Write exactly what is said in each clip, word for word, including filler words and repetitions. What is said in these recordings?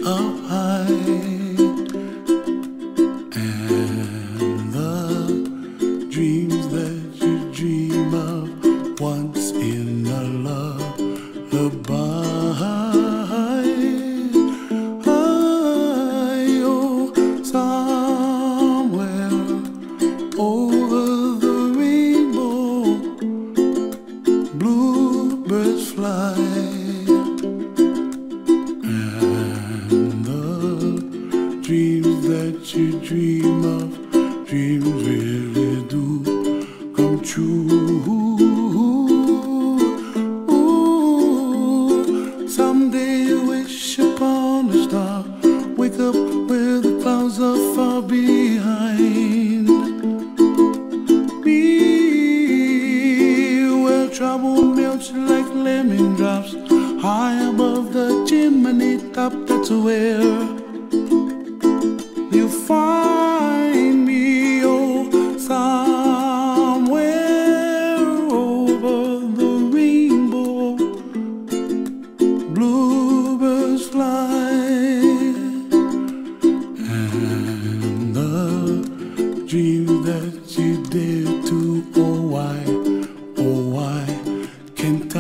up high, and the dreams that you dream of once in a lullaby. Oh, somewhere over the rainbow, bluebirds fly. Dreams that you dream of, dreams really do come true. Ooh, someday you wish upon a star, wake up where the clouds are far behind me, where trouble melts like lemon drops, high above the chimney top. That's where you find me, oh, somewhere over the rainbow, bluebirds fly, and the dreams that you dare to, oh why, oh why can't I?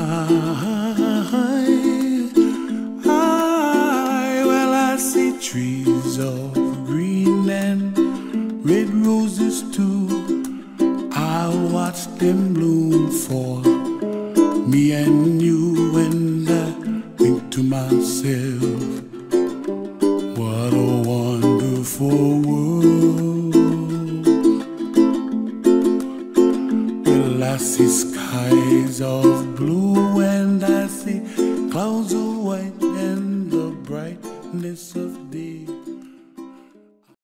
Trees of green and red roses too, I watch them bloom for me and you, and I think to myself, what a wonderful world. Well, I see skies of